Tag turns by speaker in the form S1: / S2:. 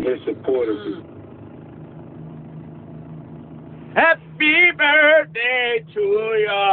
S1: in support of you.
S2: Happy birthday to ya.